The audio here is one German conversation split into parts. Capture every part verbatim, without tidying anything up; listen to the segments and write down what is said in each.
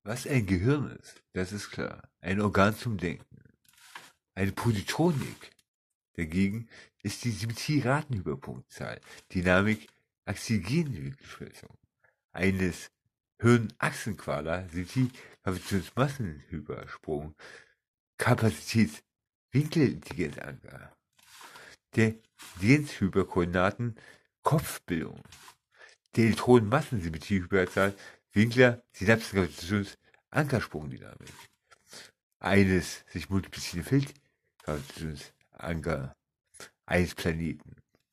Was ein Gehirn ist, das ist klar. Ein Organ zum Denken. Eine Positronik dagegen ist die Symmetrie-Ratenhyperpunktzahl, Dynamik, Achsien-Winkelschmelzung eines Hirnachsenquader, Symmetrie-Gravitationsmassenhypersprung, Kapazität, Winkelintelligenzanker, der Intelligenzhyperkoordinaten, Kopfbildung, der Elektronenmassensymmetrie-Hyperzahl, Winkler, Synapsengravitations-Ankersprungdynamik eines sich multiplizierenden Feldgravitationsanker eines Planeten.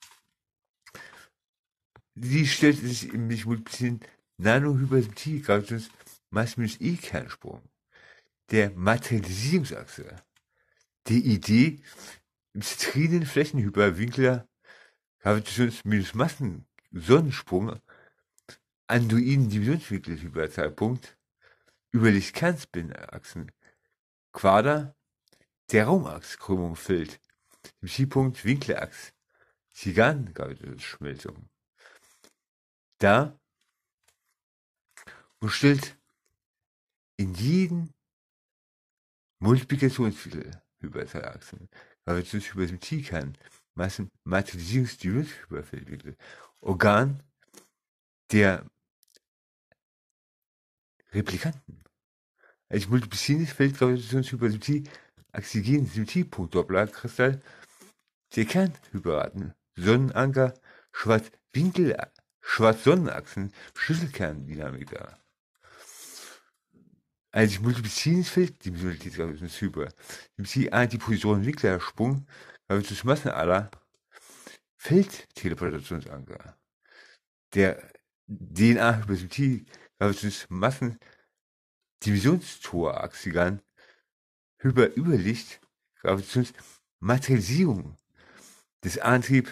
Sie stellt sich im sich multiplizierenden Nanohypersymmetrie-Gravitationsmassen-E-Kernsprung der Materialisierungsachse, die Idee im zentrinen Flächenhyperwinkler Gravitations-Massen-Sonnensprung anduinen Dimensionswinkelhyperzahlpunkt über die Kernspinachsen Quader der Raumachskrümmung Feld, dem Schiefpunkt Winkelachs, Zigarrengravitationsschmelzung. Da und in jedem Multiplikationswinkel Hyperzahlachsen, Gravitationshypersymmetriekern, Massen, Materialisierungsdimensionshyperfeldwinkel, Organ der Replikanten. Als multiplizierendes Feld Gravitationshypersymmetrie, Axigen Symmetriepunkt-Dopplerkristall, der Kernhyperraten, Sonnenanker, Schwarzwinkel, Schwarzsonnenachsen, Schlüsselkerndynamik dar. Als multiplizierendes Feld Dimensionalitätsgravitationshyper, Symmetrie Antipositronen-Winklersprung, Gravitationsmassenader, Feldteleportationsanker, der D N A-Hypersymmetrie, Gravitationsmassen, Divisionstoraxigan, Hyperüberlicht, Gravitationsmaterialisierung des Antrieb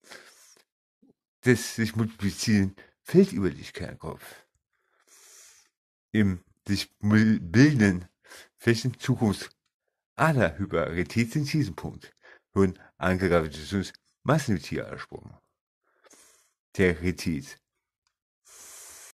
des sich multiplizierenden Feldüberlichtkernkopf. Im sich bildenden Flächen Zukunft Aderhyper-Retätsynthesenpunkt hören Ankergravitationsmassenmetiersprung. Der Retät